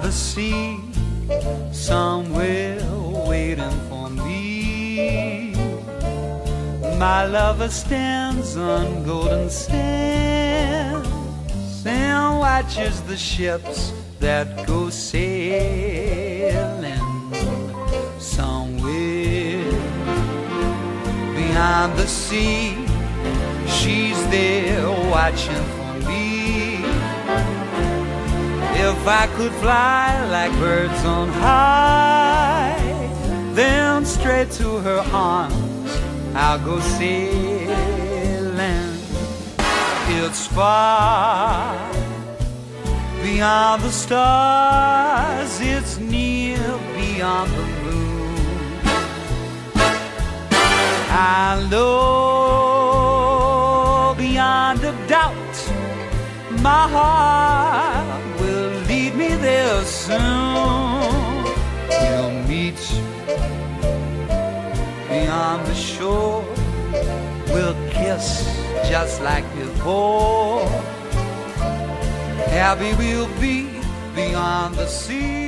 the sea, somewhere waiting for me. My lover stands on golden sands and watches the ships that go sailing. Somewhere beyond the sea, she's there watching for me. If I could fly like birds on high, then straight to her arms I'll go sailing. It's far beyond the stars, it's near beyond the moon. I know beyond a doubt my heart will lead me there soon. We'll meet beyond the shore, we'll kiss just like before. Happy we'll be beyond the sea.